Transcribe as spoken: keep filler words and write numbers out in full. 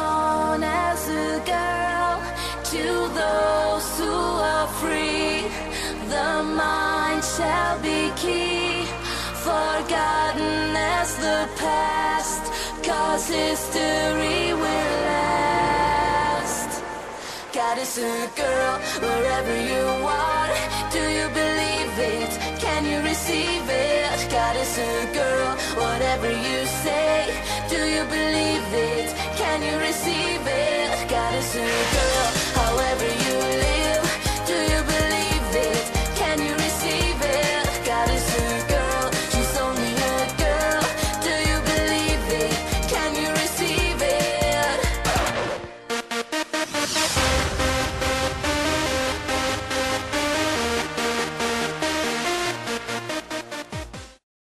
born as a girl. To those who are free, the mind shall be key. Forgotten as the past, 'cause history will last. God is a girl, wherever you are. Do you believe it? Can you receive it? God is a girl, whatever you say. Do you believe it? Can you receive it?